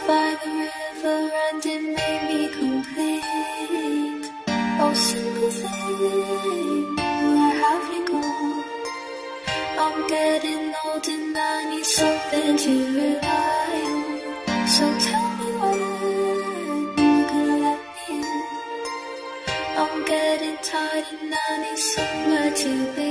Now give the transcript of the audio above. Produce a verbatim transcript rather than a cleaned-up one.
by the river and it made me complete. Oh, simple thing, where have you gone? I'm getting old and I need something to rely on. So tell me when you're gonna let me in. I'm getting tired and I need somewhere to be.